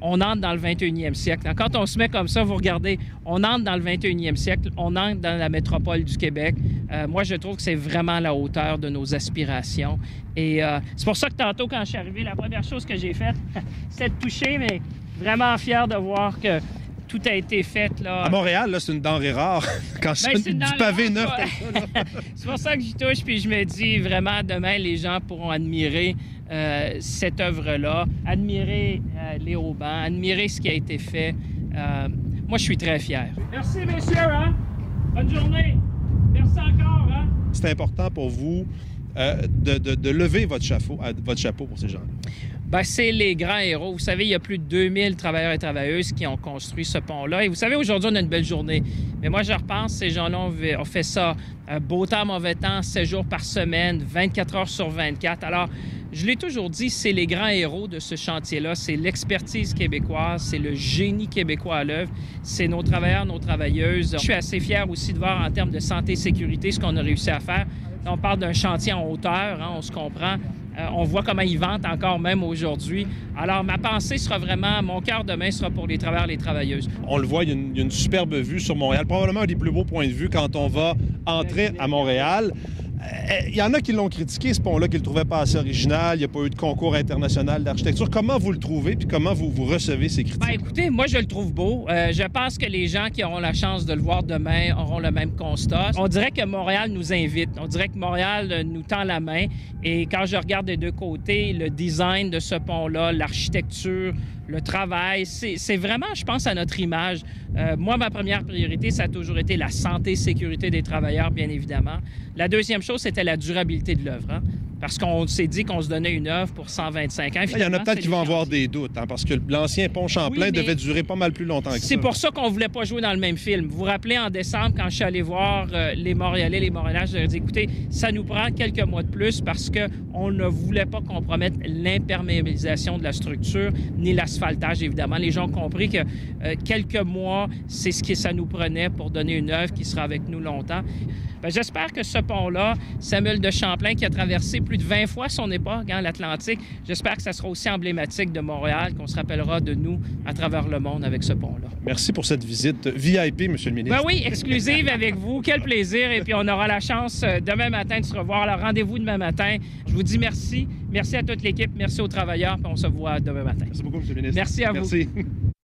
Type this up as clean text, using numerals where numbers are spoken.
on entre dans le 21e siècle. Quand on se met comme ça, vous regardez, on entre dans le 21e siècle, on entre dans la métropole du Québec. Moi, je trouve que c'est vraiment à la hauteur de nos aspirations. Et c'est pour ça que tantôt, quand je suis arrivé, la première chose que j'ai faite, c'est de toucher, mais vraiment fier de voir que tout a été fait. Là. À Montréal, là, c'est une denrée rare. Quand c'est du pavé neuf comme ça. C'est pour ça que j'y touche, puis je me dis vraiment, demain, les gens pourront admirer cette œuvre-là, admirer les haubans, admirer ce qui a été fait. Moi, je suis très fier. Merci, messieurs. Hein? Bonne journée. Merci encore. Hein? C'est important pour vous de lever votre chapeau pour ces gens-là. Bien, c'est les grands héros. Vous savez, il y a plus de 2000 travailleurs et travailleuses qui ont construit ce pont-là. Et vous savez, aujourd'hui, on a une belle journée. Mais moi, je repense, ces gens-là ont fait ça. Beau temps, mauvais temps, 7 jours par semaine, 24 heures sur 24. Alors, je l'ai toujours dit, c'est les grands héros de ce chantier-là. C'est l'expertise québécoise, c'est le génie québécois à l'œuvre. C'est nos travailleurs, nos travailleuses. Je suis assez fier aussi de voir en termes de santé et sécurité ce qu'on a réussi à faire. On parle d'un chantier en hauteur, hein, on se comprend. On voit comment ils vantent encore même aujourd'hui. Alors, ma pensée sera vraiment, mon cœur demain sera pour les travailleurs et les travailleuses. On le voit, il y a une superbe vue sur Montréal. Probablement un des plus beaux points de vue quand on va entrer à Montréal. Il y en a qui l'ont critiqué, ce pont-là, qui le trouvaient pas assez original. Il n'y a pas eu de concours international d'architecture. Comment vous le trouvez puis comment vous recevez ces critiques? Bien, écoutez, moi, je le trouve beau. Je pense que les gens qui auront la chance de le voir demain auront le même constat. On dirait que Montréal nous invite. On dirait que Montréal nous tend la main. Et quand je regarde des deux côtés, le design de ce pont-là, l'architecture, le travail, c'est vraiment, je pense, à notre image. Moi, ma première priorité, ça a toujours été la santé et sécurité des travailleurs, bien évidemment. La deuxième chose, c'était la durabilité de l'œuvre. Hein? Parce qu'on s'est dit qu'on se donnait une œuvre pour 125 ans. Il y en a peut-être qui vont avoir des doutes, hein, parce que l'ancien pont Champlain devait durer pas mal plus longtemps que ça. C'est pour ça qu'on ne voulait pas jouer dans le même film. Vous vous rappelez, en décembre, quand je suis allé voir les Montréalais, les Montréalais, je leur ai dit, écoutez, ça nous prend quelques mois de plus parce qu'on ne voulait pas compromettre l'imperméabilisation de la structure ni l'asphaltage, évidemment. Les gens ont compris que quelques mois, c'est ce que ça nous prenait pour donner une œuvre qui sera avec nous longtemps. Bien, j'espère que ce pont-là, Samuel de Champlain, qui a traversé plus de 20 fois son époque, hein, l'Atlantique, j'espère que ça sera aussi emblématique de Montréal, qu'on se rappellera de nous à travers le monde avec ce pont-là. Merci pour cette visite VIP, Monsieur le ministre. Ben oui, exclusive avec vous. Quel plaisir. Et puis, on aura la chance demain matin de se revoir. Alors, rendez-vous demain matin. Je vous dis merci. Merci à toute l'équipe. Merci aux travailleurs. Puis on se voit demain matin. Merci beaucoup, Monsieur le ministre. Merci à vous. Merci.